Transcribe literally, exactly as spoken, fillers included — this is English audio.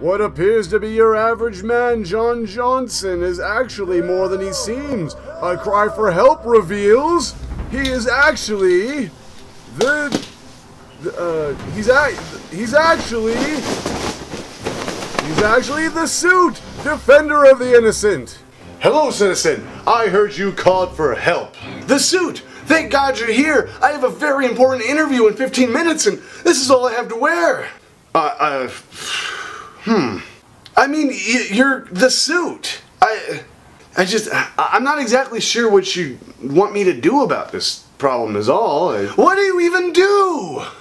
What appears to be your average man, John Johnson, is actually more than he seems. A cry for help reveals he is actually the... Uh, he's a, he's actually... He's actually the Suit, defender of the innocent. Hello, citizen. I heard you called for help. The Suit! Thank God you're here! I have a very important interview in fifteen minutes and this is all I have to wear! Uh, uh, hmm. I mean, y you're the Suit! I... I just... I'm not exactly sure what you want me to do about this problem is all. I, what do you even do?